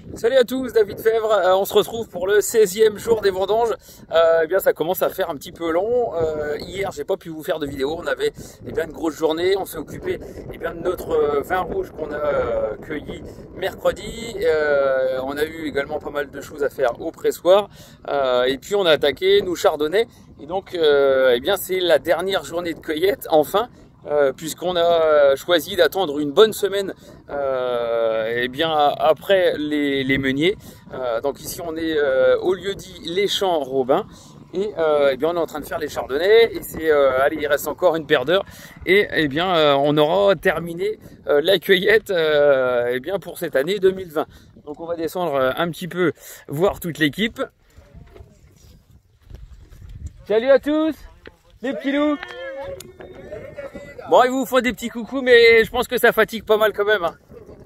Salut à tous, David Fèvre. On se retrouve pour le 16e jour des vendanges. Eh bien, ça commence à faire un petit peu long. Hier, j'ai pas pu vous faire de vidéo. On avait une grosse journée. On s'est occupé de notre vin rouge qu'on a cueilli mercredi. On a eu également pas mal de choses à faire au pressoir. Et puis, on a attaqué nos chardonnays. Et donc, c'est la dernière journée de cueillette, enfin. Puisqu'on a choisi d'attendre une bonne semaine après les meuniers. Donc ici on est au lieu-dit Les Champs Robin et on est en train de faire les chardonnays et c'est allez, il reste encore une paire d'heures et on aura terminé la cueillette pour cette année 2020. Donc on va descendre un petit peu voir toute l'équipe. Salut à tous les petits loups. Bon, ils vous font des petits coucous, mais je pense que ça fatigue pas mal quand même. Hein.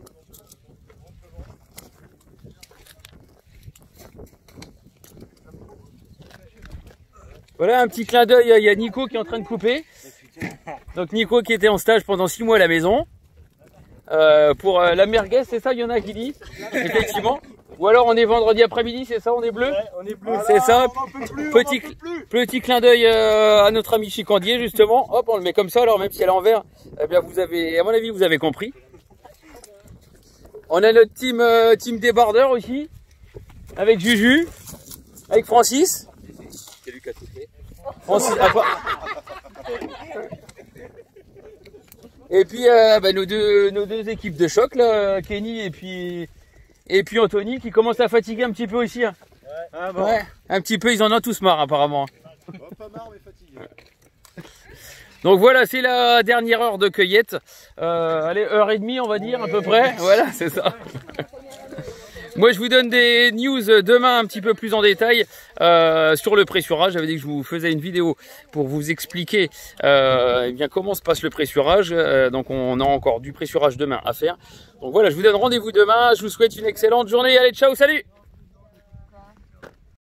Voilà un petit clin d'œil, il y a Nico qui est en train de couper. Donc Nico qui était en stage pendant 6 mois à la maison. Pour la merguez, c'est ça, il y en a qui disent. Effectivement. Ou alors on est vendredi après-midi, c'est ça, on est bleu? Ouais, on est bleu. C'est ça. Petit clin d'œil à notre ami chicandier justement. Hop, on le met comme ça, alors même si elle est en vert, eh bien vous avez, à mon avis, vous avez compris. On a notre team débardeur aussi, avec Juju, avec Francis. C'est lui qui a tout fait. Francis, et puis nos deux équipes de choc là, Kenny et puis Anthony qui commence à fatiguer un petit peu aussi. Hein. Ouais. Ah bon. Ouais, un petit peu, ils en ont tous marre apparemment. Pas marre mais fatigué. Donc voilà, c'est la dernière heure de cueillette. Allez, heure et demie on va dire à peu près. Voilà, c'est ça. Moi je vous donne des news demain un petit peu plus en détail sur le pressurage. J'avais dit que je vous faisais une vidéo pour vous expliquer comment se passe le pressurage. Donc on a encore du pressurage demain à faire. Donc voilà, je vous donne rendez-vous demain. Je vous souhaite une excellente journée. Allez, ciao, salut!